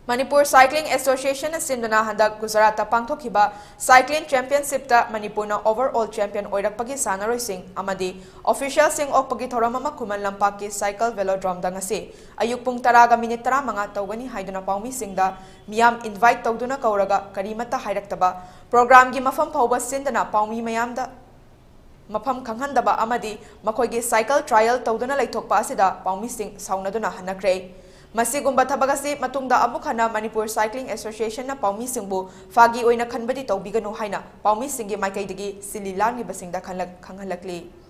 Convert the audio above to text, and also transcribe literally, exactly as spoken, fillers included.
Manipur Cycling Association Simdana Handak Gujarat Pangthokiba Cycling Championship ta Manipurna overall champion oirakpagi sanaroi sing amadi official sing okpagi thoramama kuman lampaki cycle velodrome da ngasi ayuk pung taraga minute tara manga tawgani haiduna paomee singda miyam invite tawduna kauraga karimata hairaktaba program gi mafam phawba sindana paomee mayamda mafam khanghandaba amadi makoigi cycle trial tawduna laithokpa asida paomee sing saunaduna hanakre Masigumba tabagasi matungda amuk hana Manipur Cycling Association na paomee singbu fagi oina khanbadi toubiganu haina paomee singi maikeidagi silli langlibasingda khanghallakli